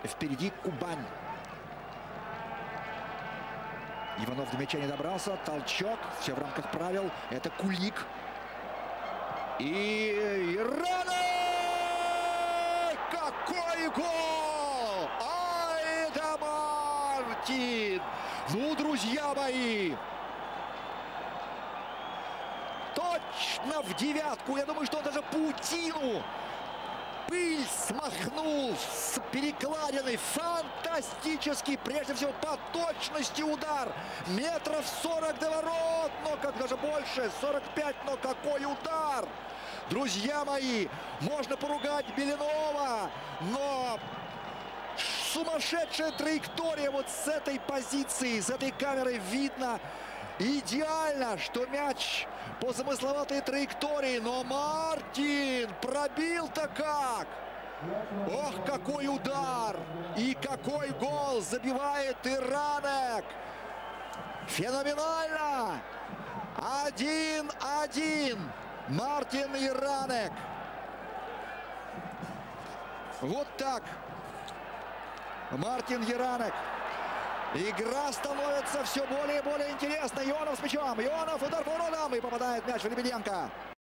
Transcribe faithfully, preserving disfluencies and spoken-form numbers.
Впереди Кубань. Иванов до мяча не добрался. Толчок. Все в рамках правил. Это Кулик. И Иране! Какой гол! Айда Мартин! Ну, друзья мои! Точно в девятку. Я думаю, что он даже паутину, пыль смахнул с перекладиной. Фантастический, прежде всего, по точности удар. Метров сорок до ворот, но как даже больше, сорок пять, но какой удар! Друзья мои, можно поругать Беленова, но сумасшедшая траектория вот с этой позиции, с этой камерой видно идеально, что мяч по замысловатой траектории, но Мартин пробил-то как! Ох, какой удар! И какой гол забивает Иранек! Феноменально! один-один. Мартин Иранек. Вот так. Мартин Иранек. Игра становится все более и более интересной. Ионов с мячом. Ионов, удар по воротам. И попадает мяч в Лебеденко.